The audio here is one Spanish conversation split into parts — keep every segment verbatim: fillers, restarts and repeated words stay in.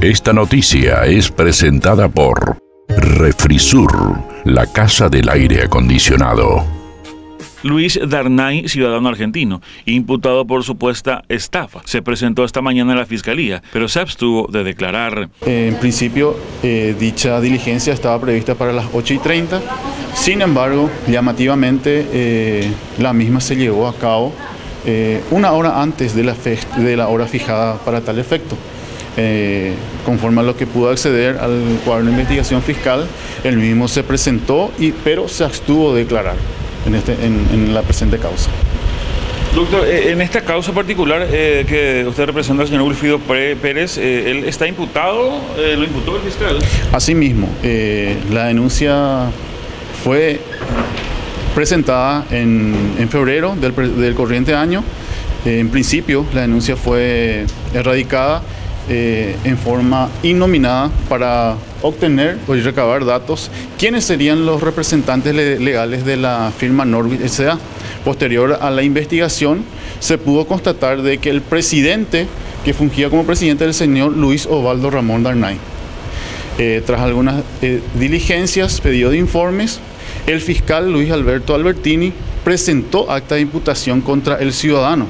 Esta noticia es presentada por Refrisur, la casa del aire acondicionado. Luis Darnay, ciudadano argentino, imputado por supuesta estafa, se presentó esta mañana en la fiscalía, pero se abstuvo de declarar. En principio, eh, dicha diligencia estaba prevista para las ocho y treinta, sin embargo, llamativamente, eh, la misma se llevó a cabo eh, una hora antes de la, de la hora fijada para tal efecto. Eh, conforme a lo que pudo acceder al cuaderno de investigación fiscal, el mismo se presentó, y, pero se abstuvo de declarar en, este, en, en la presente causa. Doctor, en esta causa particular eh, que usted representa al señor Wilfrido Pérez, eh, ¿él está imputado? Eh, ¿Lo imputó el fiscal? Asimismo, eh, la denuncia fue presentada en, en febrero del, del corriente año. Eh, en principio, la denuncia fue erradicada Eh, en forma innominada para obtener o recabar datos quiénes serían los representantes le legales de la firma Norbit S A Posterior a la investigación, se pudo constatar de que el presidente que fungía como presidente del señor Luis Osvaldo Ramón Darnay. Eh, tras algunas eh, diligencias, pedido de informes, el fiscal Luis Alberto Albertini presentó acta de imputación contra el ciudadano.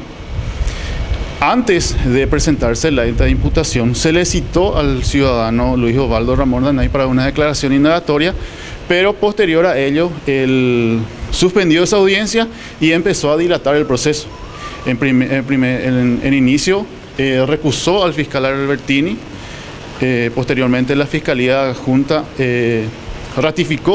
Antes de presentarse la acta de imputación, se le citó al ciudadano Luis Osvaldo Ramón Darnay para una declaración indagatoria, pero posterior a ello, él suspendió esa audiencia y empezó a dilatar el proceso. En, primer, en, primer, en, en inicio, eh, recusó al fiscal Albertini, eh, posteriormente la Fiscalía Junta eh, ratificó,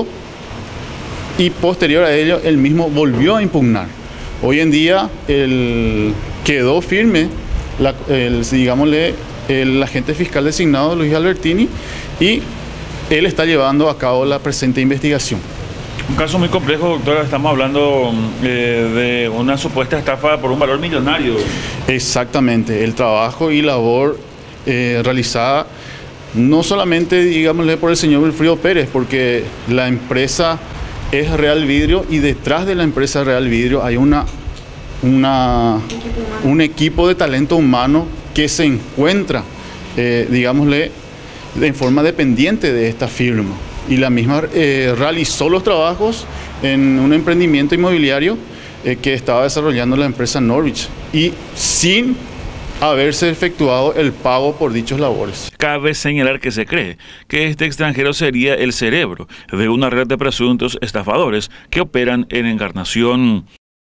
y posterior a ello, él mismo volvió a impugnar. Hoy en día, el quedó firme, la, el, digámosle, el agente fiscal designado Luis Albertini, y él está llevando a cabo la presente investigación. Un caso muy complejo, doctora. Estamos hablando eh, de una supuesta estafa por un valor millonario. Exactamente, el trabajo y labor eh, realizada no solamente, digámosle, por el señor Wilfrido Pérez, porque la empresa es Real Vidrio, y detrás de la empresa Real Vidrio hay una Una, un equipo de talento humano que se encuentra, eh, digámosle, en forma dependiente de esta firma. Y la misma eh, realizó los trabajos en un emprendimiento inmobiliario eh, que estaba desarrollando la empresa Norwich, y sin haberse efectuado el pago por dichos labores. Cabe señalar que se cree que este extranjero sería el cerebro de una red de presuntos estafadores que operan en Encarnación.